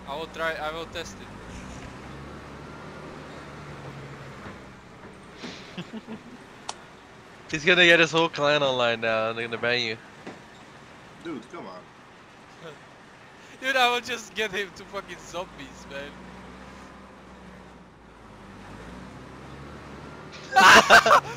I will try. I will test it. He's gonna get his whole clan online now, and they're gonna ban you. Dude, come on. Dude, I will just get him to fucking zombies, man.